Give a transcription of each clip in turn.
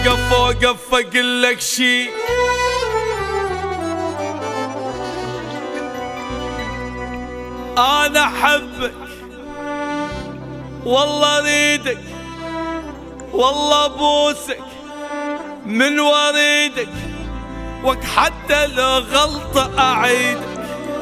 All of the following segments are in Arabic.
اوقف اقول لك شي، انا احبك والله اريدك، والله ابوسك من وريدك، وك حتى لو غلطة اعيدك.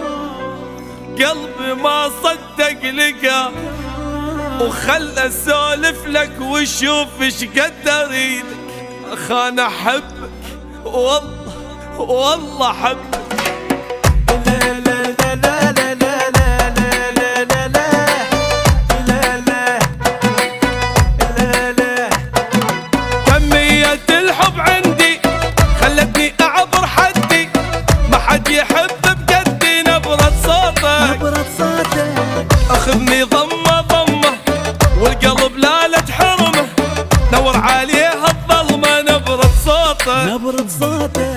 قلبي ما صدق لقى وخل اسولف لك وشوف ايش قد اريدك. اخ انا احبك والله والله احبك. لا لا لا لا لا لا لا لا لا لا لا لا. كمية الحب عندي خلتني اعبر حدي، ما حد يحب بقدي نبرة صوتك. نبرة صوتك اخذني ضمة ضمة والقلب لا تحرمه، نور عليها الظلمة نبرة صوتك. نبرة صوتك